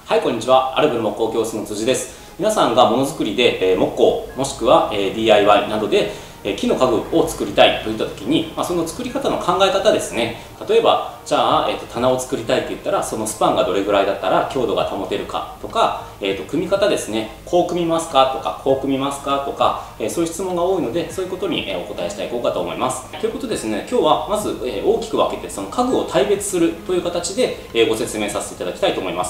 はい、こんにちは。アルブル木工教室の辻です。皆さんがものづくりで木工もしくは DIY などで木の家具を作りたいといった時に、その作り方の考え方ですね。例えばじゃあ、棚を作りたいって言ったら、そのスパンがどれぐらいだったら強度が保てるかとか、組み方ですね。こう組みますかとか、こう組みますかとか、そういう質問が多いので、そういうことにお答えしていこうかと思います。ということですね、今日はまず大きく分けてその家具を対別するという形でご説明させていただきたいと思います。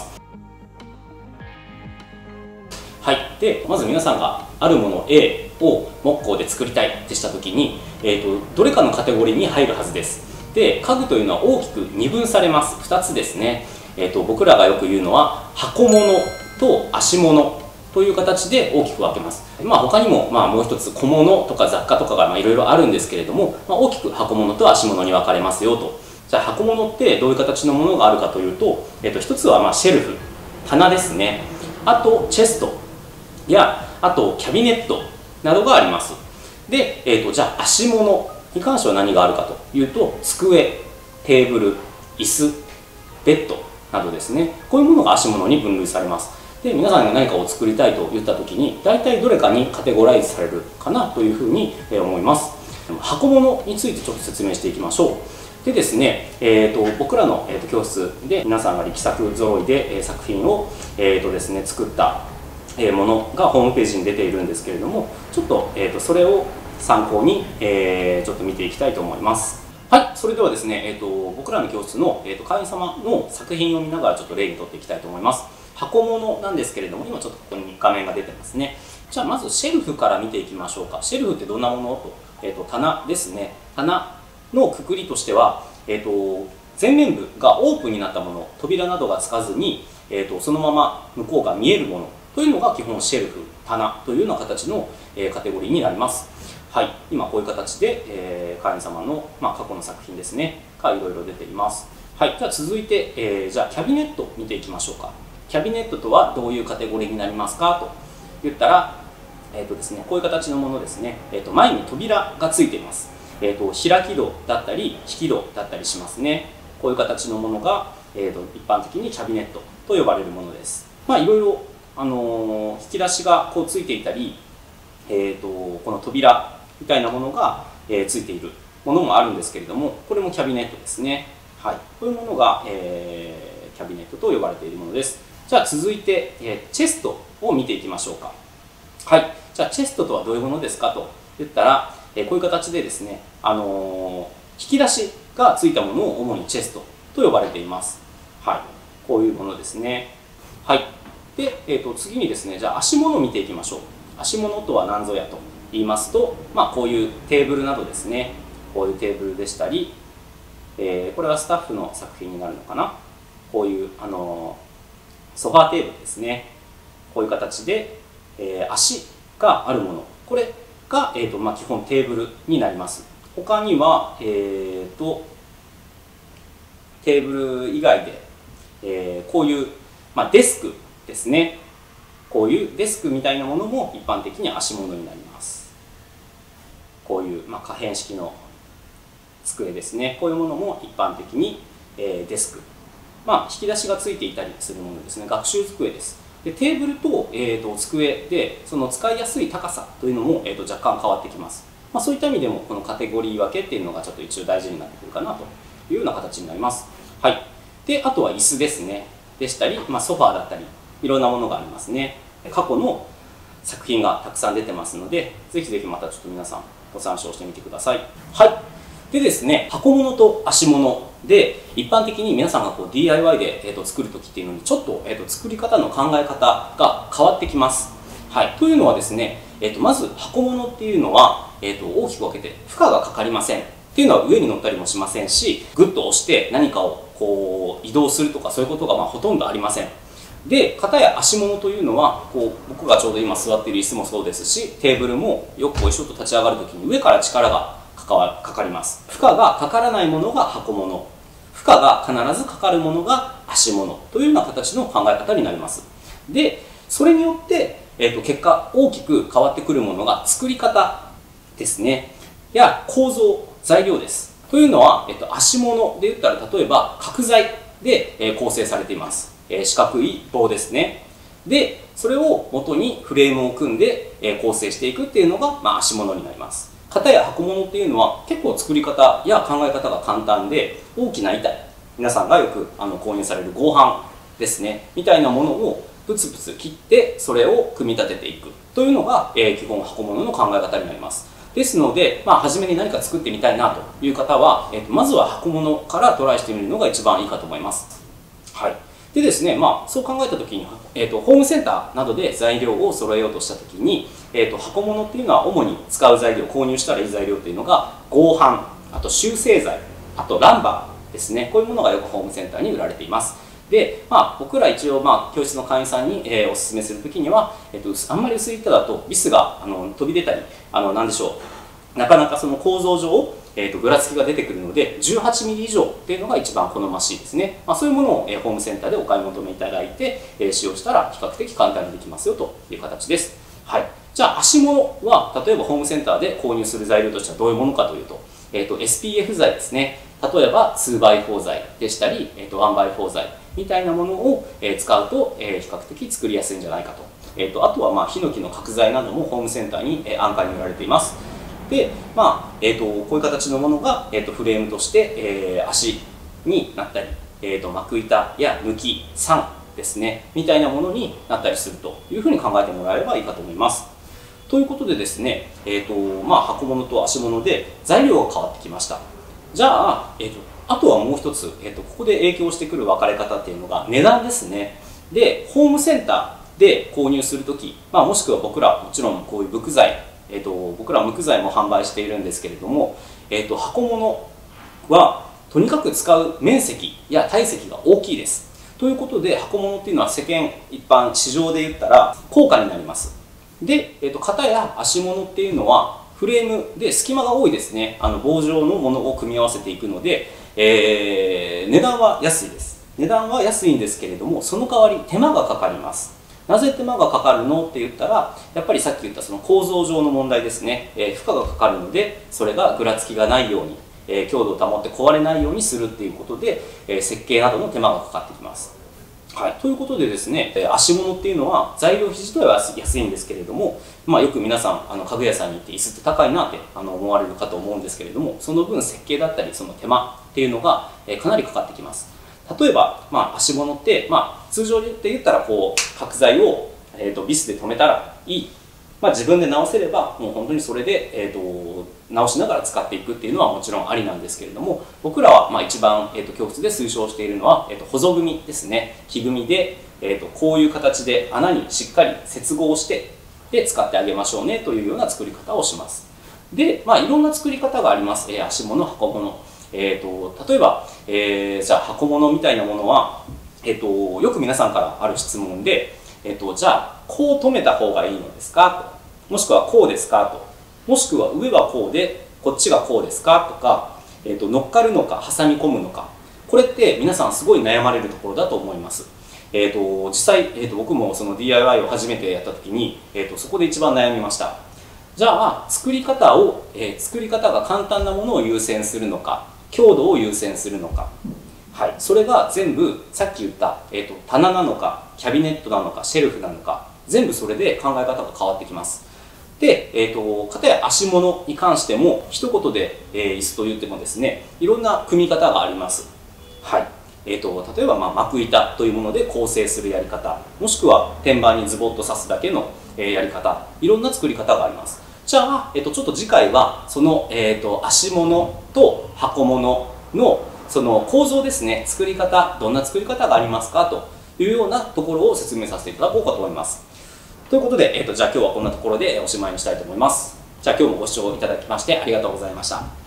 はい、でまず皆さんがあるもの A を木工で作りたいってした時に、どれかのカテゴリーに入るはずです。で家具というのは大きく二分されます。2つですね。僕らがよく言うのは箱物と足物という形で大きく分けます。他にももう一つ小物とか雑貨とかがいろいろあるんですけれども、大きく箱物と足物に分かれますよと。じゃあ箱物ってどういう形のものがあるかというと、一つはシェルフ、棚ですね。あとチェストやあとキャビネットなどがあります。で、じゃあ足物に関しては何があるかというと、机、テーブル、椅子、ベッドなどですね。こういうものが足物に分類されます。で皆さんが何かを作りたいと言った時に、大体どれかにカテゴライズされるかなというふうに思います。箱物についてちょっと説明していきましょう。でですね、僕らの教室で皆さんが力作揃いで作品をですね、作ったものがホームページに出ているんですけれども、ちょっとそれを参考にちょっと見ていきたいと思います。はい、それではですね、僕らの教室の会員様の作品を見ながらちょっと例にとっていきたいと思います。箱物なんですけれども、今ちょっとここに画面が出てますね。じゃあまずシェルフから見ていきましょうか。シェルフってどんなものと、棚ですね。棚のくくりとしては、前面部がオープンになったもの、扉などがつかずに、そのまま向こうが見えるものというのが基本シェルフ、棚というような形のカテゴリーになります。はい、今こういう形で会員様の過去の作品ですねがいろいろ出ています。はい、じゃあ続いてじゃあキャビネット見ていきましょうか。キャビネットとはどういうカテゴリーになりますかと言ったら、ですね、こういう形のものですね。前に扉がついています。開き戸だったり引き戸だったりしますね。こういう形のものが、一般的にキャビネットと呼ばれるものです。いろいろ引き出しがこうついていたり、この扉みたいなものが、ついているものもあるんですけれども、これもキャビネットですね。はい、こういうものが、キャビネットと呼ばれているものです。じゃあ続いて、チェストを見ていきましょうか。はい、じゃあチェストとはどういうものですかと言ったら、こういう形でですね、引き出しがついたものを主にチェストと呼ばれています。はい、こういうものですね。はい。で、次にですね、じゃあ足物を見ていきましょう。足物とは何ぞやと言いますと、こういうテーブルなどですね。こういうテーブルでしたり、これはスタッフの作品になるのかな。こういうソファーテーブルですね。こういう形で、足があるもの、これが、基本テーブルになります。他には、テーブル以外で、こういう、デスクですね。こういうデスクみたいなものも一般的に足物になります。こういう、可変式の机ですね。こういうものも一般的に、デスク。引き出しがついていたりするものですね。学習机です。でテーブルと、机でその使いやすい高さというのも、若干変わってきます。そういった意味でもこのカテゴリー分けっていうのがちょっと一応大事になってくるかなというような形になります。はい。で、あとは椅子ですね。でしたり、ソファーだったり、いろんなものがありますね。過去の作品がたくさん出てますので、ぜひぜひまたちょっと皆さんご参照してみてください。はい。でですね、箱物と足物で一般的に皆さんがDIY で、作るときっていうのにちょっと、作り方の考え方が変わってきます。はい。というのはですね、まず箱物っていうのは、大きく分けて負荷がかかりません。っていうのは上に乗ったりもしませんし、グッと押して何かをこう移動するとかそういうことがほとんどありません。で、片や足物というのは僕がちょうど今座っている椅子もそうですし、テーブルもよくこう一緒と立ち上がるときに上から力がかかります。負荷がかからないものが箱物、負荷が必ずかかるものが足物というような形の考え方になります。で、それによって、結果大きく変わってくるものが作り方ですね、や構造、材料です。というのは、足物で言ったら例えば角材で構成されています。 四角い棒ですね。で、それを元にフレームを組んで、構成していくっていうのが、足物になります。型や箱物っていうのは結構作り方や考え方が簡単で、大きな板、皆さんがよく購入される合板ですね、みたいなものをプツプツ切ってそれを組み立てていくというのが、基本箱物の考え方になります。ですので、初めに何か作ってみたいなという方は、まずは箱物からトライしてみるのが一番いいかと思います。はい。でですね、そう考えたときに、ホームセンターなどで材料を揃えようとしたときに、箱物っていうのは主に使う材料、購入したらいい材料っていうのが合板、あと集成材、あとランバーですね。こういうものがよくホームセンターに売られています。で、僕ら一応、教室の会員さんに、おすすめするときには、あんまり薄い板だとビスが飛び出たり、なんでしょう、なかなかその構造上、ぐらつきが出てくるので、18ミリ以上っていうのが一番好ましいですね。そういうものを、ホームセンターでお買い求めいただいて、使用したら比較的簡単にできますよという形です。はい。じゃあ、足物は、例えばホームセンターで購入する材料としてはどういうものかというと、SPF 材ですね。例えば 2x4 材でしたり、1x4 材みたいなものを使うと比較的作りやすいんじゃないかと。あとはヒノキの角材などもホームセンターに安価に売られています。で、こういう形のものがフレームとして足になったり、幕板や抜き、桟ですね、みたいなものになったりするというふうに考えてもらえればいいかと思います。ということでですね、箱物と足物で材料が変わってきました。じゃあ、あとはもう一つ、ここで影響してくる分かれ方っていうのが値段ですね。で、ホームセンターで購入するとき、もしくは僕ら、もちろんこういう木材、僕ら無垢材も販売しているんですけれども、箱物はとにかく使う面積や体積が大きいです。ということで、箱物っていうのは世間一般、市場で言ったら高価になります。で、型や足物っていうのはフレームで隙間が多いですね。棒状のものを組み合わせていくので、値段は安いです。値段は安いんですけれども、その代わり手間がかかります。なぜ手間がかかるのって言ったら、やっぱりさっき言ったその構造上の問題ですね。負荷がかかるので、それがぐらつきがないように、強度を保って壊れないようにするっていうことで、設計などの手間がかかってきます。はい、ということでですね、足物っていうのは材料費自体は安いんですけれども、よく皆さん家具屋さんに行って椅子って高いなって思われるかと思うんですけれども、その分設計だったりその手間っていうのがかなりかかってきます。例えば、足物って、通常で言ったらこう角材を、ビスで留めたらいい、自分で直せればもう本当にそれで、直しながら使っていくっていうのはもちろんありなんですけれども、僕らは一番、教室で推奨しているのは、ほぞ組みですね。木組みで、こういう形で穴にしっかり接合してで使ってあげましょうねというような作り方をします。で、いろんな作り方があります。足物、箱物。例えば、じゃあ箱物みたいなものは、よく皆さんからある質問で、じゃあこう留めた方がいいのですかと、もしくはこうですかと、もしくは上はこうでこっちがこうですかとか、乗っかるのか挟み込むのか、これって皆さんすごい悩まれるところだと思います。実際、僕もその DIY を初めてやった時に、そこで一番悩みました。じゃあ作り方が簡単なものを優先するのか、強度を優先するのか、はい、それが全部さっき言った、棚なのかキャビネットなのかシェルフなのか、全部それで考え方が変わってきます。で、型や足物に関しても一言で、椅子と言ってもですね、いろんな組み方があります。はい。例えば幕板というもので構成するやり方、もしくは天板にズボッと刺すだけの、やり方、いろんな作り方があります。じゃあ、ちょっと次回はその、足物と箱物のその構造ですね、作り方、どんな作り方がありますかというようなところを説明させていただこうかと思います。ということで、じゃあ今日はこんなところでおしまいにしたいと思います。じゃあ今日もご視聴いただきましてありがとうございました。